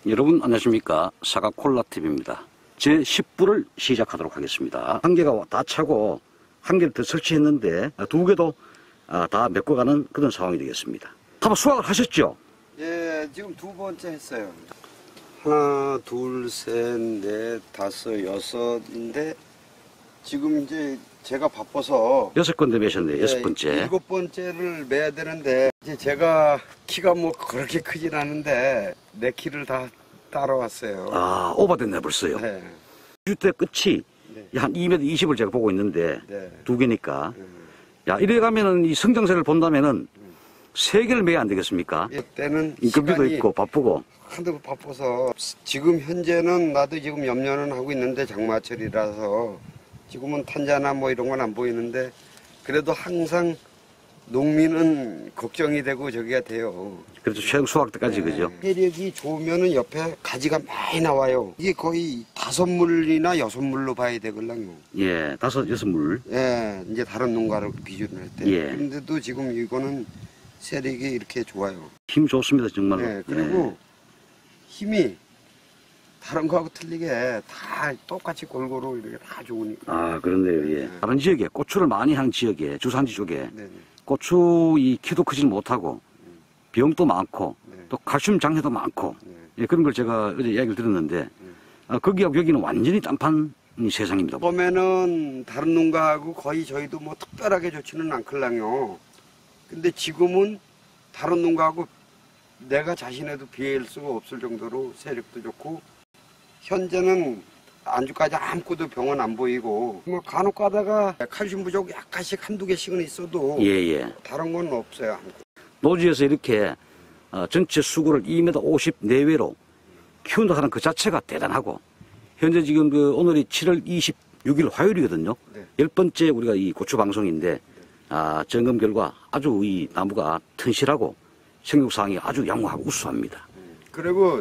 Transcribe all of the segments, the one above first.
여러분 안녕하십니까. 사과콜라TV입니다. 제 10부를 시작하도록 하겠습니다. 한 개가 다 차고 한 개를 더 설치했는데 두 개도 다 메꿔가는 그런 상황이 되겠습니다. 한번 수확을 하셨죠? 예, 지금 두 번째 했어요. 하나, 둘, 셋, 넷, 다섯, 여섯인데 지금 이제 제가 바빠서 6건데 매셨네요. 예, 6번째. 7번째를 매야 되는데 이제 제가 키가 뭐 그렇게 크진 않은데 내 키를 다 따라왔어요. 오버됐네 벌써요. 네. 주대 끝이 네. 한 2m 20을 제가 보고 있는데 네. 두 개니까 야 이래 가면은 이 성장세를 본다면은 3개를 매야 안 되겠습니까? 이때는 인건비도 시간이 있고 바쁘고. 하도 바빠서 지금 현재는 나도 지금 염려는 하고 있는데 장마철이라서 지금은 탄자나 뭐 이런 건 안 보이는데 그래도 항상 농민은 걱정이 되고 저기가 돼요. 그래도 최종 수확 때까지 그죠? 세력이 좋으면은 옆에 가지가 많이 나와요. 이게 거의 5물이나 6물로 봐야 되걸랑요. 예, 5, 6물. 예, 이제 다른 농가를 기준으로 할 때. 예. 그런데도 지금 이거는 세력이 이렇게 좋아요. 힘 좋습니다 정말로. 예, 그리고 힘이 다른 거하고 틀리게 다 똑같이 골고루 이렇게 다 좋으니까. 그런데요. 예. 다른 지역에 고추를 많이 한 지역에 주산지 쪽에 네네. 고추 이 키도 크지 못하고 병도 많고 네. 또 칼슘 장애도 많고 네. 예, 그런 걸 제가 어제 이야기를 들었는데 거기하고 여기는 완전히 딴판 세상입니다. 봄에는 다른 농가하고 거의 저희도 뭐 특별하게 좋지는 않걸랑요. 근데 지금은 다른 농가하고 내가 자신해도 비할 수가 없을 정도로 세력도 좋고 현재는 안주까지 아무것도 병은 안 보이고 뭐 간혹 가다가 칼슘 부족 약간씩 한두 개씩은 있어도 예예. 다른 건 없어요. 노지에서 이렇게 전체 수구를 2m 50 내외로 키운다 하는 그 자체가 대단하고 현재 지금 오늘이 7월 26일 화요일이거든요. 네. 10번째 우리가 이 고추 방송인데 점검 결과 아주 이 나무가 튼실하고 생육사항이 아주 양호하고 우수합니다. 그리고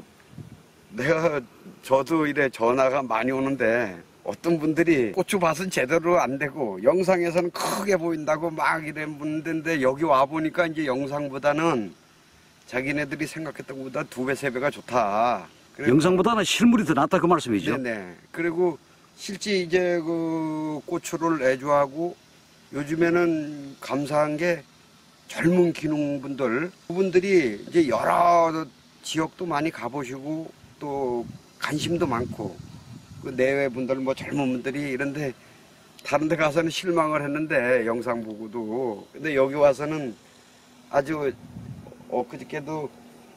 저도 이래 전화가 많이 오는데 어떤 분들이 고추밭은 제대로 안 되고 영상에서는 크게 보인다고 막 이래 묻는데 여기 와보니까 이제 영상보다는 자기네들이 생각했던 것보다 2배, 3배가 좋다. 영상보다는 실물이 더 낫다 그 말씀이죠? 네네. 그리고 실제 이제 그 고추를 애주하고 요즘에는 감사한 게 젊은 기농분들 그분들이 이제 여러 지역도 많이 가보시고 또 관심도 많고 그 내외 분들 뭐 젊은 분들이 이런데 다른 데 가서는 실망을 했는데 영상 보고도 근데 여기 와서는 아주 엊그저께도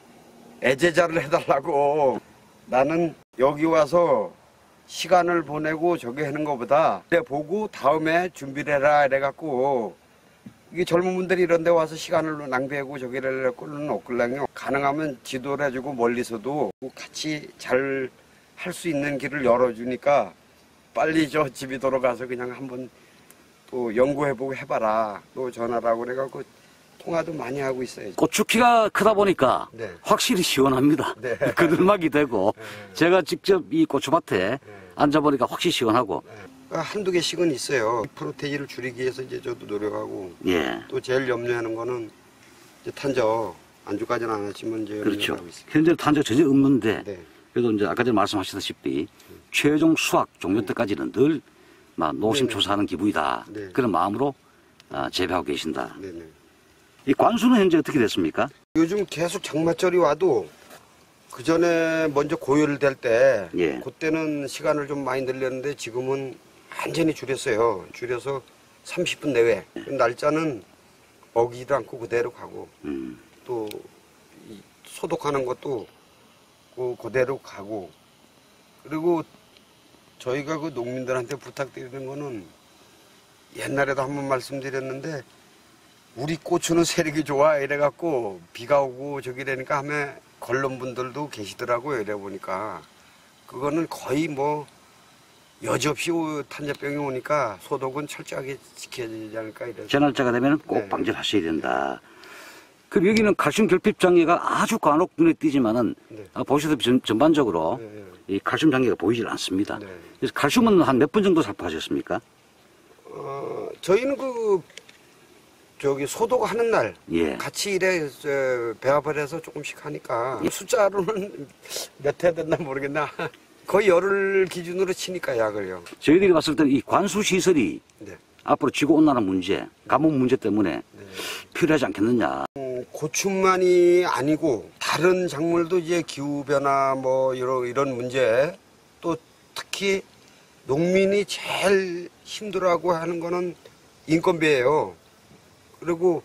애제자를 해달라고 나는 여기 와서 시간을 보내고 저기 하는 것보다 그래 보고 다음에 준비를 해라 이래갖고 이게 젊은 분들이 이런 데 와서 시간을 낭비하고 저기를 할거는 없걸랑요. 가능하면 지도를 해주고 멀리서도 같이 잘 할 수 있는 길을 열어주니까 빨리 저 집이 돌아가서 그냥 한번 또 연구해보고 해봐라. 또 전화라고 그래갖고 통화도 많이 하고 있어요. 고추 키가 크다 보니까 네. 확실히 시원합니다. 네. 그늘막이 되고 제가 직접 이 고추밭에 앉아보니까 확실히 시원하고 한두 개씩은 있어요. 프로테인을 줄이기 위해서 이제 저도 노력하고 예. 또 제일 염려하는 거는 이제 탄저 안주까지는 안 하지만 이제 그렇죠. 염려하고 있어요. 현재 탄저가 전혀 없는데 네. 그래도 이제 아까 전에 말씀하셨다시피 최종 수확 종료 때까지는 늘 노심초사하는 기분이다. 네. 그런 마음으로 재배하고 계신다. 네네. 이 관수는 현재 어떻게 됐습니까? 요즘 계속 장마철이 와도 그 전에 먼저 고열될 때 예. 그때는 시간을 좀 많이 늘렸는데 지금은 완전히 줄였어요. 줄여서 30분 내외. 날짜는 어기지도 않고 그대로 가고 또 이 소독하는 것도 그대로 가고 그리고 저희가 그 농민들한테 부탁드리는 거는 옛날에도 한번 말씀드렸는데 우리 고추는 세력이 좋아 이래갖고 비가 오고 저기 되니까 하면 걸론분들도 계시더라고요. 이래 보니까 그거는 거의 뭐 여지없이 탄저병이 오니까 소독은 철저하게 지켜야 되지 않을까 이래서. 제 날짜가 되면 꼭 네. 방지를 하셔야 된다. 그럼 여기는 칼슘 결핍 장애가 아주 간혹 눈에 띄지만은 네. 보시다시피 전반적으로 네. 이 칼슘 장애가 보이질 않습니다. 네. 그래서 칼슘은 한 몇 번 정도 살포하셨습니까? 저희는 저기 소독 하는 날 예. 같이 이래 배합을 해서 조금씩 하니까 숫자로는 몇 회 됐나 모르겠나 거의 열흘 기준으로 치니까 약을요. 저희들이 봤을 때 이 관수 시설이 네. 앞으로 지구온난화 문제, 가뭄 문제 때문에 필요하지 않겠느냐. 고추만이 아니고 다른 작물도 이제 기후 변화 뭐 이런 문제 또 특히 농민이 제일 힘들어하고 하는 거는 인건비예요. 그리고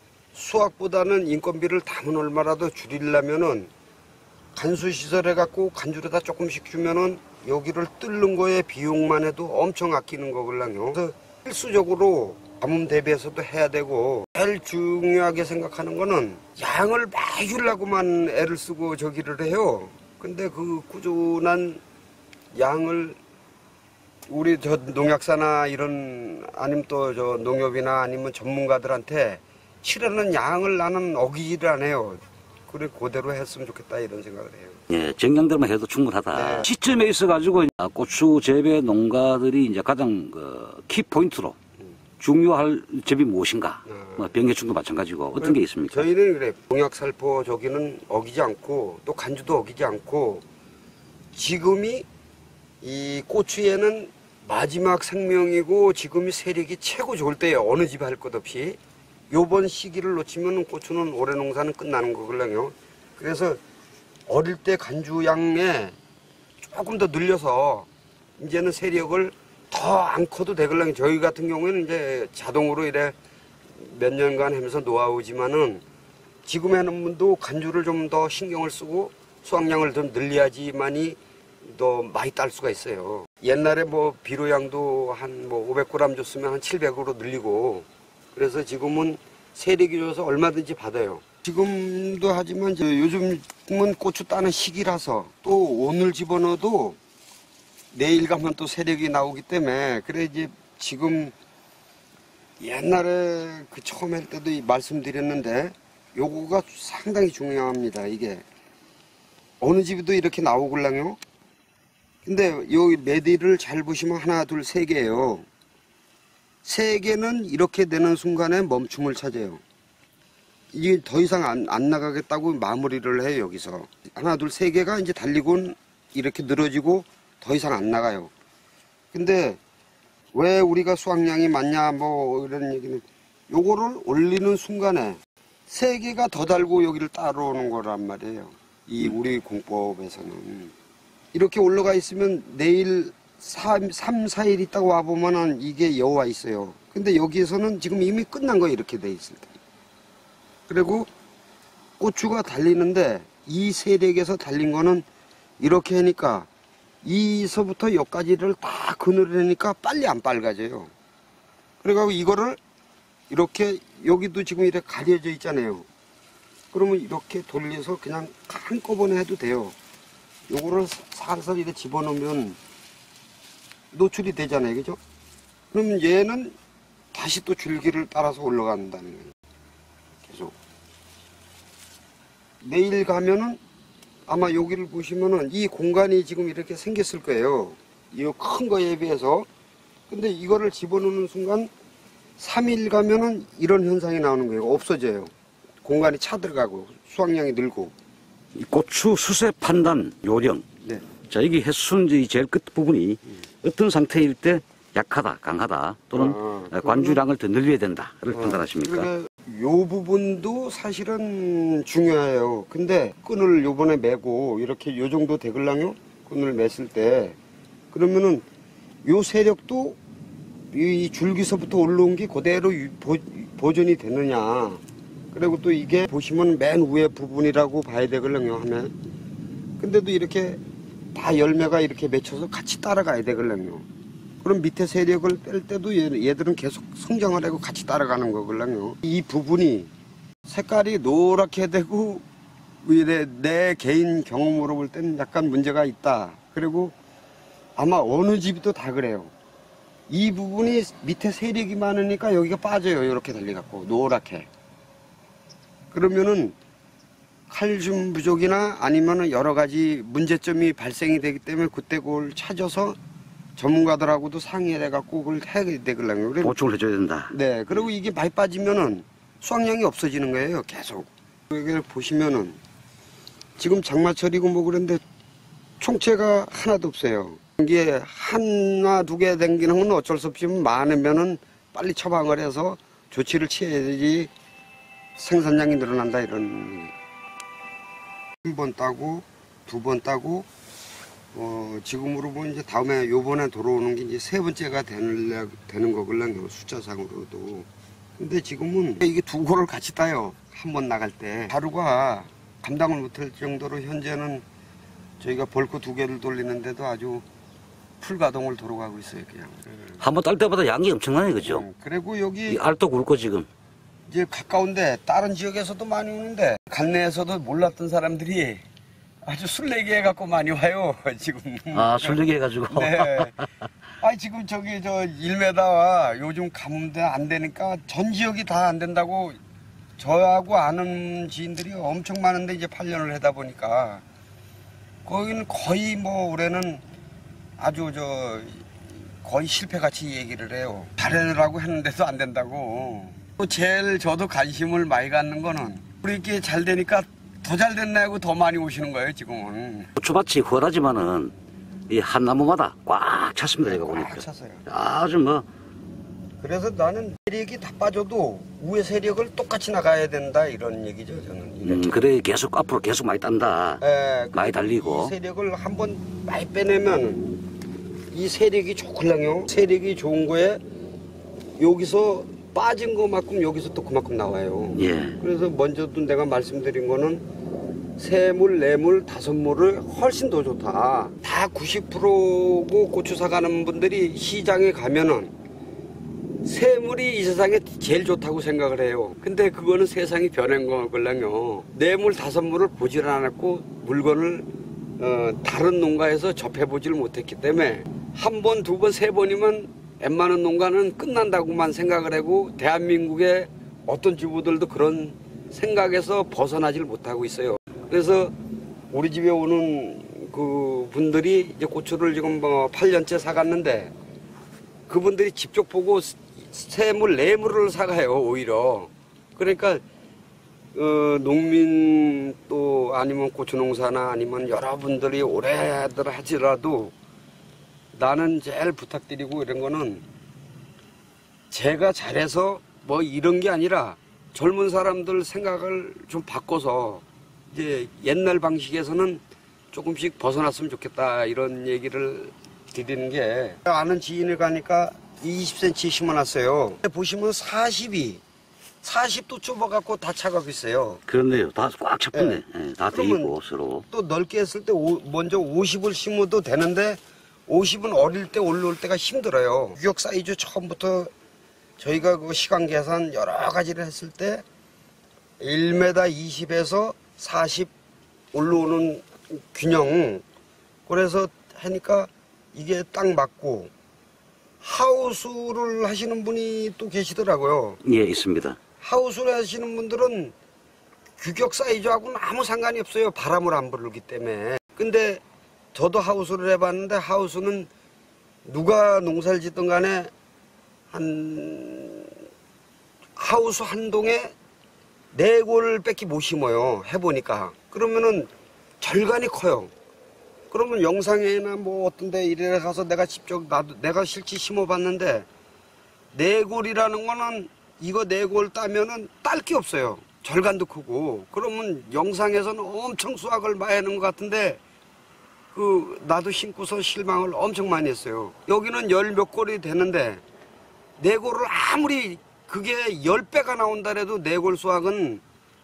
수확보다는 인건비를 담은 얼마라도 줄이려면은 간수시설 해갖고 간주로다 조금씩 주면은 여기를 뚫는 거에 비용만 해도 엄청 아끼는 거걸랑요. 그래서 필수적으로 가뭄 대비해서도 해야 되고 제일 중요하게 생각하는 거는 양을 많이 주려고만 애를 쓰고 저기를 해요. 근데 그 꾸준한 양을 우리 저 농약사나 이런 아니면 또 저 농협이나 아니면 전문가들한테 치르는 양을 나는 어기지를 안 해요. 그래 그대로 했으면 좋겠다 이런 생각을 해요. 예, 정량들만 해도 충분하다. 네. 시점에 있어가지고 고추 재배 농가들이 이제 가장 키 포인트로 중요할 점이 무엇인가? 뭐 병해충도 마찬가지고 어떤 게 있습니까? 저희는 그래 농약살포 저기는 어기지 않고 또 간주도 어기지 않고 지금이 이 고추에는 마지막 생명이고 지금이 세력이 최고 좋을 때예요. 어느 집 할 것 없이. 요번 시기를 놓치면 고추는 올해 농사는 끝나는 거걸랑요. 그래서 어릴 때 간주량에 조금 더 늘려서 이제는 세력을 더 안 커도 되걸랑요. 저희 같은 경우에는 이제 자동으로 이래 몇 년간 하면서 노하우지만은 지금 하는 분도 간주를 좀 더 신경을 쓰고 수확량을 좀 늘려야지만이 더 많이 딸 수가 있어요. 옛날에 뭐 비료량도 한 뭐 500g 줬으면 한 700으로 늘리고 그래서 지금은 세력이 줘서 얼마든지 받아요. 지금도 하지만 요즘은 고추 따는 시기라서 또 오늘 집어넣어도 내일 가면 또 세력이 나오기 때문에 그래 이제 지금 옛날에 그 처음 할 때도 말씀드렸는데 요거가 상당히 중요합니다. 이게 어느 집에도 이렇게 나오걸랑요. 근데 여기 메디를 잘 보시면 하나, 둘, 세 개예요. 세 개는 이렇게 되는 순간에 멈춤을 찾아요. 이게 더 이상 안 나가겠다고 마무리를 해요, 여기서. 하나, 둘, 세 개가 이제 달리곤 이렇게 늘어지고 더 이상 안 나가요. 근데 왜 우리가 수확량이 많냐, 뭐 이런 얘기는 요거를 올리는 순간에 세 개가 더 달고 여기를 따라오는 거란 말이에요. 이 우리 공법에서는. 이렇게 올라가 있으면 내일 3, 4일 있다가 와보면은 이게 여와 있어요. 근데 여기에서는 지금 이미 끝난 거예요. 이렇게 돼 있을 때. 그리고 고추가 달리는데 이 세력에서 달린 거는 이렇게 하니까 이서부터 여기까지를 다 그늘을 하니까 빨리 안 빨가져요. 그래가지고 이거를 이렇게 여기도 지금 이렇게 가려져 있잖아요. 그러면 이렇게 돌려서 그냥 한꺼번에 해도 돼요. 요거를 살살 이렇게 집어넣으면 노출이 되잖아요. 그죠? 그러면 얘는 다시 또 줄기를 따라서 올라간다는 거예요. 계속. 내일 가면은 아마 여기를 보시면은 이 공간이 지금 이렇게 생겼을 거예요. 이 큰 거에 비해서. 근데 이거를 집어넣는 순간 3일 가면은 이런 현상이 나오는 거예요. 없어져요. 공간이 차 들어가고 수확량이 늘고. 이 고추 수세 판단 요령. 네. 자, 여기 햇순지 제일 끝 부분이 어떤 상태일 때 약하다, 강하다 또는 관주량을 더 늘려야 된다를 판단하십니까? 그러니까 요 부분도 사실은 중요해요. 근데 끈을 요번에 매고 이렇게 요 정도 되글랑요? 끈을 맸을 때 그러면은 요 세력도 이 줄기서부터 올라온 게 그대로 보존이 되느냐. 그리고 또 이게 보시면 맨 위에 부분이라고 봐야 되걸랑요 하면. 근데도 이렇게 다 열매가 이렇게 맺혀서 같이 따라가야 되걸랑요. 그럼 밑에 세력을 뺄 때도 얘들은 계속 성장을 하고 같이 따라가는 거걸랑요. 이 부분이 색깔이 노랗게 되고 내 개인 경험으로 볼 때는 약간 문제가 있다. 그리고 아마 어느 집도 다 그래요. 이 부분이 밑에 세력이 많으니까 여기가 빠져요. 이렇게 달려갖고 노랗게. 그러면은 칼슘 부족이나 아니면은 여러 가지 문제점이 발생이 되기 때문에 그때 그걸 찾아서 전문가들하고도 상의를 해갖고 그걸 해야 되거든요. 보충을 해줘야 된다. 네, 그리고 이게 많이 빠지면은 수확량이 없어지는 거예요, 계속. 여기를 보시면은 지금 장마철이고 뭐 그런데 총체가 하나도 없어요. 이게 하나 두 개 댕기는 건 어쩔 수 없이 많으면은 빨리 처방을 해서 조치를 취해야지 생산량이 늘어난다 이런. 한 번 따고 두 번 따고 지금으로 보면 이제 다음에 요번에 돌아오는 게 이제 세 번째가 되는 거걸랑요, 숫자상으로도. 근데 지금은 이게 두 고를 같이 따요. 한 번 나갈 때 하루가 감당을 못할 정도로 현재는 저희가 벌크 두 개를 돌리는데도 아주 풀가동을 돌아가고 있어요, 그냥. 한 번 딸 때보다 양이 엄청나네, 그죠? 그리고 여기 이 알도 굵고 지금. 이제 가까운데 다른 지역에서도 많이 오는데 관내에서도 몰랐던 사람들이 아주 술래기 해갖고 많이 와요, 지금. 아, 술래기 해가지고. 네. 아니, 지금 저기 저 1m와 요즘 가뭄대 안 되니까 전 지역이 다 안 된다고 저하고 아는 지인들이 엄청 많은데 이제 8년을 하다 보니까 거기는 거의 뭐 올해는 아주 거의 실패같이 얘기를 해요. 잘해라고 했는데도 안 된다고. 또 제일 저도 관심을 많이 갖는 거는 우리 이렇게 잘 되니까 더 잘 됐나고 더 많이 오시는 거예요, 지금은. 고추밭이 훤하지만은 이 한 나무마다 꽉 찼습니다, 제가 보니까. 꽉 찼어요. 아주 뭐. 그래서 나는 세력이 다 빠져도 위에 세력을 똑같이 나가야 된다 이런 얘기죠, 저는. 그래 계속 앞으로 계속 많이 딴다. 예, 많이 달리고. 이 세력을 한번 많이 빼내면 이 세력이 좋을랑요. 세력이 좋은 거에 여기서 빠진 것만큼 여기서 또 그만큼 나와요. 예. 그래서 먼저도 내가 말씀드린 거는 세물, 네물, 다섯물을 훨씬 더 좋다. 다 90%고 고추 사가는 분들이 시장에 가면은 세물이 이 세상에 제일 좋다고 생각을 해요. 근데 그거는 세상이 변한 거걸랑요. 네물, 다섯물을 보질 않았고 물건을 다른 농가에서 접해보질 못했기 때문에 한 번, 두 번, 세 번이면 웬만한 농가는 끝난다고만 생각을 하고 대한민국의 어떤 주부들도 그런 생각에서 벗어나질 못하고 있어요. 그래서 우리 집에 오는 그 분들이 이제 고추를 지금 뭐 8년째 사갔는데 그분들이 직접 보고 세물, 네물을 사가요, 오히려. 그러니까 농민 또 아니면 고추농사나 아니면 여러분들이 오래들 하지라도 나는 제일 부탁드리고 이런 거는 제가 잘해서 뭐 이런 게 아니라 젊은 사람들 생각을 좀 바꿔서 이제 옛날 방식에서는 조금씩 벗어났으면 좋겠다 이런 얘기를 드리는 게, 아는 지인을 가니까 20cm 심어놨어요. 보시면 40도 좁아갖고 다 차가고 있어요. 그렇네요. 다 꽉 찼네. 네. 예, 다 그러면 되있고 서로. 또 넓게 했을 때 먼저 50을 심어도 되는데 50은 어릴 때 올라올 때가 힘들어요. 규격 사이즈 처음부터 저희가 그 시간 계산 여러 가지를 했을 때 1m 20에서 40 올라오는 균형. 그래서 하니까 이게 딱 맞고, 하우스를 하시는 분이 또 계시더라고요. 예, 있습니다. 하우스를 하시는 분들은 규격 사이즈하고는 아무 상관이 없어요. 바람을 안 불기 때문에. 근데 저도 하우스를 해봤는데 하우스는 누가 농사를 짓든 간에 하우스 한 동에 4골밖에 못 심어요. 해보니까. 그러면은 절간이 커요. 그러면 영상에나 뭐 어떤 데 이래 가서 내가 직접 내가 실제 심어봤는데 4골이라는 거는 이거 4골 따면은 딸 게 없어요. 절간도 크고. 그러면 영상에서는 엄청 수확을 많이 하는 것 같은데 나도 심고서 실망을 엄청 많이 했어요. 여기는 10 몇 골이 되는데 4골을 아무리 그게 10배가 나온다 해도 4골 수확은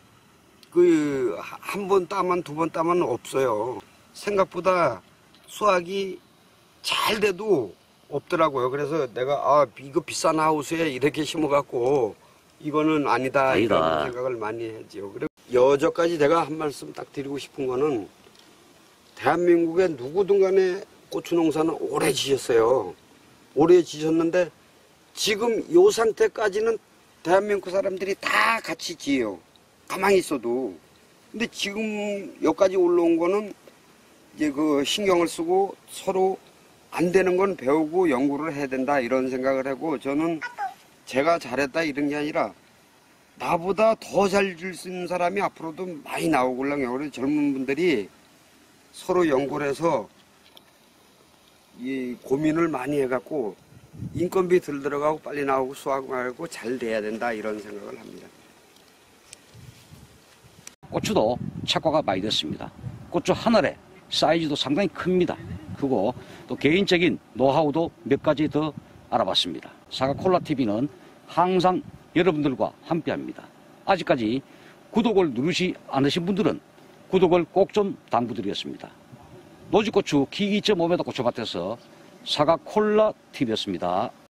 한 번 따면 두 번 따면 없어요. 생각보다 수확이 잘 돼도 없더라고요. 그래서 내가 이거 비싼 하우스에 이렇게 심어갖고 이거는 아니다 이런 생각을 많이 했지요. 그리고 여저까지 내가 한 말씀 딱 드리고 싶은 거는, 대한민국의 누구든 간에 고추 농사는 오래 지셨어요. 오래 지셨는데 지금 요 상태까지는 대한민국 사람들이 다 같이 지어요. 가만히 있어도. 근데 지금 여기까지 올라온 거는 이제 그 신경을 쓰고 서로 안 되는 건 배우고 연구를 해야 된다 이런 생각을 하고 저는 제가 잘했다 이런 게 아니라 나보다 더 잘 줄 수 있는 사람이 앞으로도 많이 나오고요. 그래서 젊은 분들이 서로 연구를 해서 이 고민을 많이 해갖고 인건비 덜 들어가고 빨리 나오고 수확하고 잘 돼야 된다 이런 생각을 합니다. 고추도 착과가 많이 됐습니다. 고추 한 알에 사이즈도 상당히 큽니다. 크고 또 개인적인 노하우도 몇 가지 더 알아봤습니다. 사과콜라TV는 항상 여러분들과 함께합니다. 아직까지 구독을 누르지 않으신 분들은 구독을 꼭 좀 당부드리겠습니다. 노지고추 키 2.5m 고추밭에서 사과콜라TV였습니다.